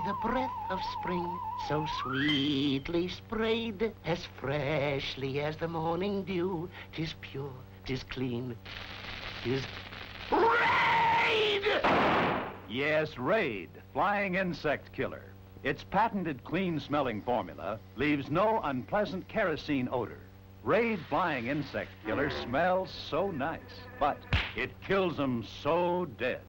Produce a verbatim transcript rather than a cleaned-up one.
the breath of spring, so sweetly sprayed, as freshly as the morning dew. 'Tis pure, 'tis clean, 'tis Raid! Yes, Raid, flying insect killer. Its patented clean-smelling formula leaves no unpleasant kerosene odor. Raid flying insect killer smells so nice, but it kills them so dead.